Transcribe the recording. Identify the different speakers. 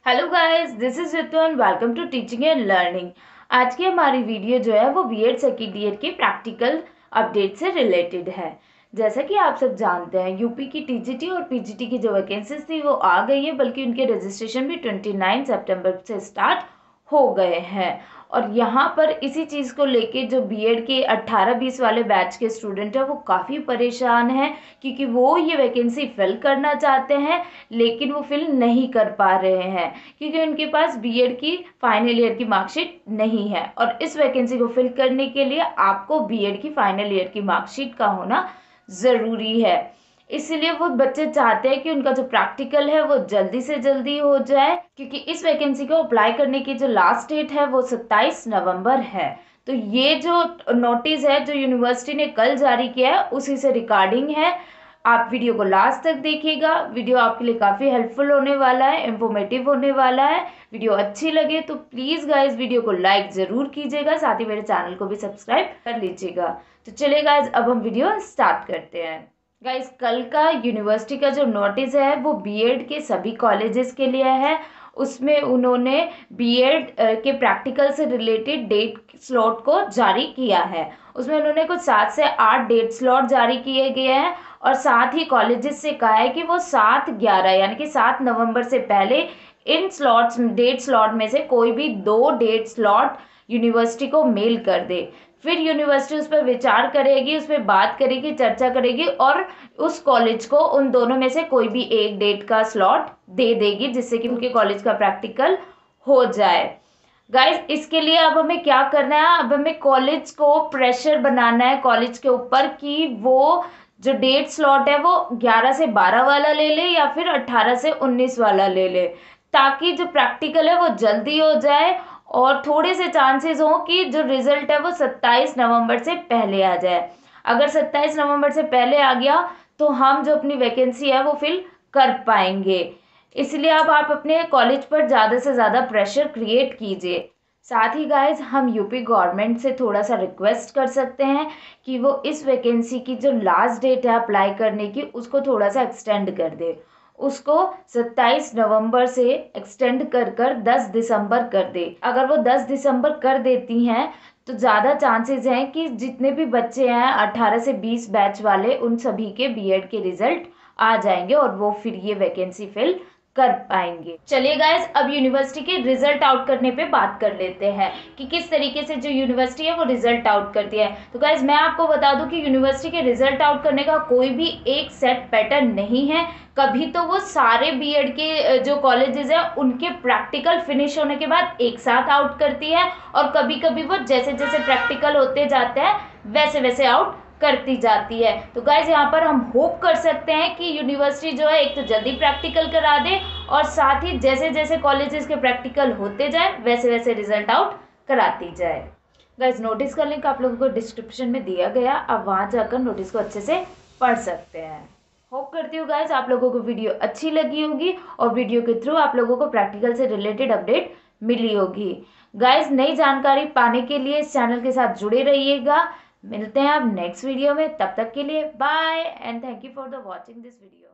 Speaker 1: Hello guys, this is Ritu and welcome to teaching and learning. आज की हमारी video जो है वो बीएड सेकेंड ईयर के प्रैक्टिकल अपडेट से रिलेटेड है। जैसा कि आप सब जानते हैं, यूपी की टीजीटी और पीजीटी की जो वैकेंसीज थी वो आ गई है, बल्कि उनके रजिस्ट्रेशन भी 29 सितंबर से स्टार्ट हो गए हैं। और यहाँ पर इसी चीज़ को लेके जो बीएड के 18-20 वाले बैच के स्टूडेंट हैं वो काफ़ी परेशान हैं, क्योंकि वो ये वैकेंसी फिल करना चाहते हैं लेकिन वो फिल नहीं कर पा रहे हैं क्योंकि उनके पास बीएड की फाइनल ईयर की मार्कशीट नहीं है। और इस वैकेंसी को फिल करने के लिए आपको बीएड की फाइनल ईयर की मार्कशीट का होना ज़रूरी है। इसलिए वो बच्चे चाहते हैं कि उनका जो प्रैक्टिकल है वो जल्दी से जल्दी हो जाए, क्योंकि इस वैकेंसी को अप्लाई करने की जो लास्ट डेट है वो 27 नवंबर है। तो ये जो नोटिस है जो यूनिवर्सिटी ने कल जारी किया है उसी से रिगार्डिंग है। आप वीडियो को लास्ट तक देखिएगा, वीडियो आपके लिए काफ़ी हेल्पफुल होने वाला है, इंफॉर्मेटिव होने वाला है। वीडियो अच्छी लगे तो प्लीज़ गाइज वीडियो को लाइक ज़रूर कीजिएगा, साथ ही मेरे चैनल को भी सब्सक्राइब कर लीजिएगा। तो चलिए गाइज, अब हम वीडियो स्टार्ट करते हैं। गाइज, कल का यूनिवर्सिटी का जो नोटिस है वो बीएड के सभी कॉलेजेस के लिए है। उसमें उन्होंने बीएड के प्रैक्टिकल से रिलेटेड डेट स्लॉट को जारी किया है। उसमें उन्होंने कुछ 7 से 8 डेट स्लॉट जारी किए गए हैं और साथ ही कॉलेजेस से कहा है कि वो 7/11 यानी कि 7 नवंबर से पहले इन स्लॉट्स डेट स्लॉट में से कोई भी 2 डेट स्लॉट यूनिवर्सिटी को मेल कर दे। फिर यूनिवर्सिटी उस पर विचार करेगी, उस पर बात करेगी, चर्चा करेगी और उस कॉलेज को उन दोनों में से कोई भी एक डेट का स्लॉट दे देगी, जिससे कि उनके कॉलेज का प्रैक्टिकल हो जाए। गाइज, इसके लिए अब हमें क्या करना है, अब हमें कॉलेज को प्रेशर बनाना है कॉलेज के ऊपर कि वो जो डेट स्लॉट है वो 11 से 12 वाला ले ले या फिर 18 से 19 वाला ले ले, ताकि जो प्रैक्टिकल है वो जल्दी हो जाए और थोड़े से चांसेस हो कि जो रिजल्ट है वो 27 नवंबर से पहले आ जाए। अगर 27 नवंबर से पहले आ गया तो हम जो अपनी वैकेंसी है वो फिल कर पाएंगे। इसलिए अब आप अपने कॉलेज पर ज़्यादा से ज़्यादा प्रेशर क्रिएट कीजिए। साथ ही गाइज, हम यूपी गवर्नमेंट से थोड़ा सा रिक्वेस्ट कर सकते हैं कि वो इस वैकेंसी की जो लास्ट डेट है अप्लाई करने की उसको थोड़ा सा एक्सटेंड कर दे। उसको 27 नवंबर से एक्सटेंड कर 10 दिसंबर कर दे। अगर वो 10 दिसंबर कर देती हैं तो ज़्यादा चांसेस हैं कि जितने भी बच्चे हैं 18 से 20 बैच वाले उन सभी के बीएड के रिजल्ट आ जाएंगे और वो फिर ये वैकेंसी फिल कर पाएंगे। चलिए गाइस, अब यूनिवर्सिटी के रिजल्ट आउट करने पे बात कर लेते हैं कि किस तरीके से जो यूनिवर्सिटी है वो रिजल्ट आउट करती है। तो गाइस, मैं आपको बता दूं कि यूनिवर्सिटी के रिजल्ट आउट करने का कोई भी एक सेट पैटर्न नहीं है। कभी तो वो सारे बीएड के जो कॉलेजेस हैं उनके प्रैक्टिकल फिनिश होने के बाद एक साथ आउट करती है और कभी कभी वो जैसे जैसे प्रैक्टिकल होते जाते हैं वैसे वैसे आउट करती जाती है। तो गाइज, यहाँ पर हम होप कर सकते हैं कि यूनिवर्सिटी जो है एक तो जल्दी प्रैक्टिकल करा दे और साथ ही जैसे जैसे कॉलेजेस के प्रैक्टिकल होते जाए वैसे वैसे रिजल्ट आउट कराती जाए। गाइज, नोटिस का लिंक आप लोगों को डिस्क्रिप्शन में दिया गया, आप वहाँ जाकर नोटिस को अच्छे से पढ़ सकते हैं। होप करती हूँ गाइज आप लोगों को वीडियो अच्छी लगी होगी और वीडियो के थ्रू आप लोगों को प्रैक्टिकल से रिलेटेड अपडेट मिली होगी। गाइज, नई जानकारी पाने के लिए इस चैनल के साथ जुड़े रहिएगा। मिलते हैं अब नेक्स्ट वीडियो में, तब तक के लिए bye and thank you for the watching this video.